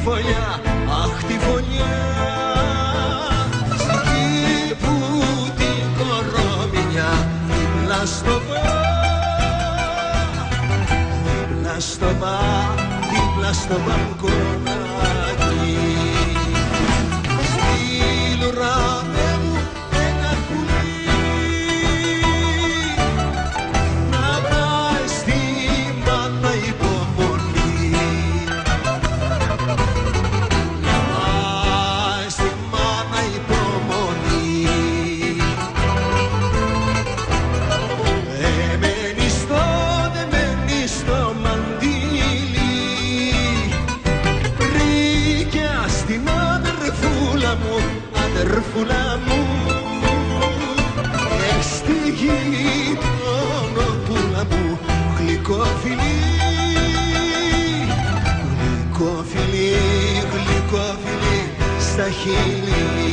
φωλιά, αχ τη φωλιά. Εκεί που την κορομινιά δίπλα στο δίπλα στο μπαλκονάκι. Στείλουραμε μου ένα πουλί να πάει στη μάνα υπομονή, να πάει στη μάνα υπομονή. Δεμένη στο μαντίλι, βρήκε στην αδερφούλα μου, στη γειτονοπούλα μου, γλυκό φιλί, γλυκό φιλί, γλυκό φιλί στα χείλη.